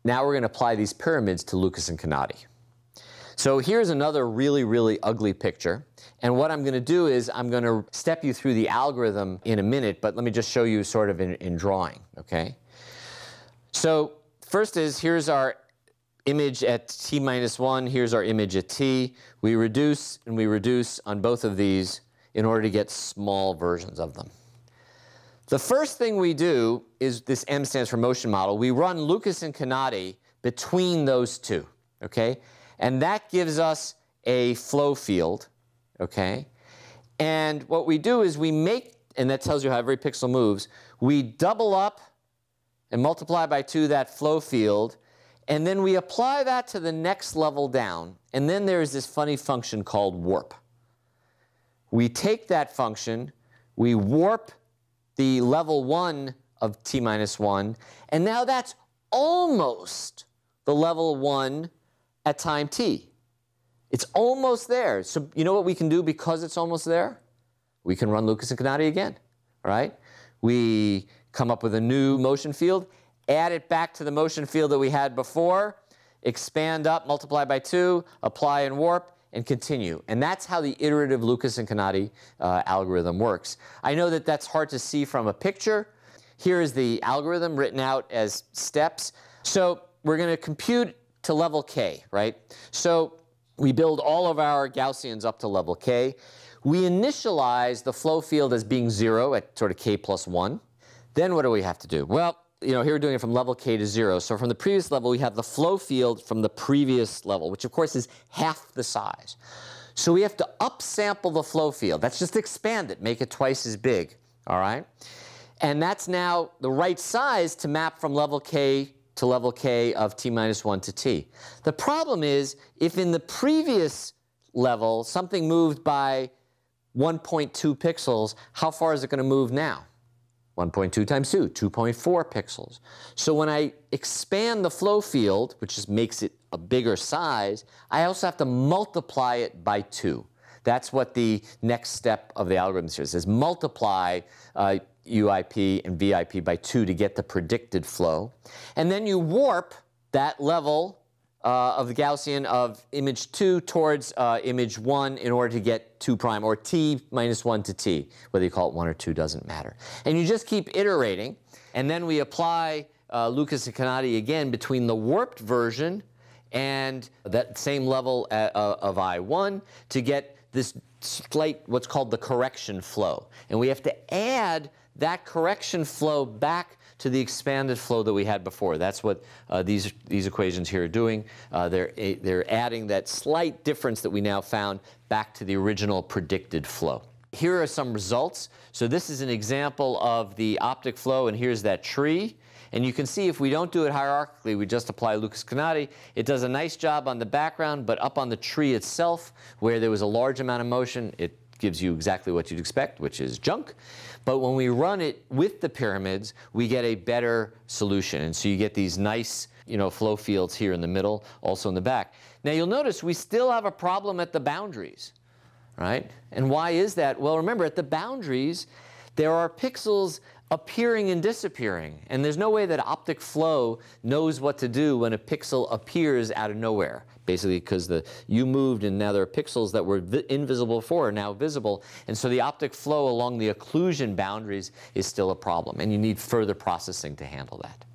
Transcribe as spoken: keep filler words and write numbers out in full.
now we're going to apply these pyramids to Lucas and Canati. So here's another really, really ugly picture. And what I'm going to do is I'm going to step you through the algorithm in a minute, but let me just show you sort of in, in drawing, okay? So first is, here's our image at t minus one, here's our image at t. We reduce and we reduce on both of these in order to get small versions of them. The first thing we do is, this M stands for motion model, we run Lucas and Canati between those two, okay? And that gives us a flow field, okay? And what we do is we make, and that tells you how every pixel moves, we double up and multiply by two that flow field, and then we apply that to the next level down, and then there's this funny function called warp. We take that function, we warp the level one of t minus one, and now that's almost the level one at time t. It's almost there. So you know what we can do because it's almost there? We can run Lucas and Canati again, right? We come up with a new motion field, add it back to the motion field that we had before, expand up, multiply by two, apply and warp, and continue. And that's how the iterative Lucas and Canati uh, algorithm works. I know that that's hard to see from a picture. Here is the algorithm written out as steps. So we're going to compute to level k, right? So we build all of our Gaussians up to level k. We initialize the flow field as being zero at sort of k plus one. Then what do we have to do? Well, you know, here we're doing it from level k to zero. So from the previous level, we have the flow field from the previous level, which of course is half the size. So we have to upsample the flow field. That's just expand it, make it twice as big, all right? And that's now the right size to map from level k to level k of t minus one to t. The problem is, if in the previous level something moved by one point two pixels, how far is it going to move now? one point two times two, two point four pixels. So when I expand the flow field, which just makes it a bigger size, I also have to multiply it by two. That's what the next step of the algorithm says, is multiply uh, U I P and V I P by two to get the predicted flow. And then you warp that level uh, of the Gaussian of image two towards uh, image one in order to get two prime, or t minus one to t. Whether you call it one or two doesn't matter. And you just keep iterating. And then we apply uh, Lucas and Canati again between the warped version and that same level at, uh, of I one to get this slight, what's called the correction flow. And we have to add that correction flow back to the expanded flow that we had before. That's what uh, these, these equations here are doing. Uh, they're, a, they're adding that slight difference that we now found back to the original predicted flow. Here are some results. So this is an example of the optic flow, and here's that tree. And you can see if we don't do it hierarchically, we just apply Lucas Canati, it does a nice job on the background, but up on the tree itself, where there was a large amount of motion, it gives you exactly what you'd expect, which is junk. But when we run it with the pyramids, we get a better solution. And so you get these nice, you know, flow fields here in the middle, also in the back. Now you'll notice we still have a problem at the boundaries, right? And why is that? Well, remember, at the boundaries, there are pixels appearing and disappearing. And there's no way that optic flow knows what to do when a pixel appears out of nowhere. Basically because the, you moved and now there are pixels that were invisible before are now visible. And so the optic flow along the occlusion boundaries is still a problem. And you need further processing to handle that.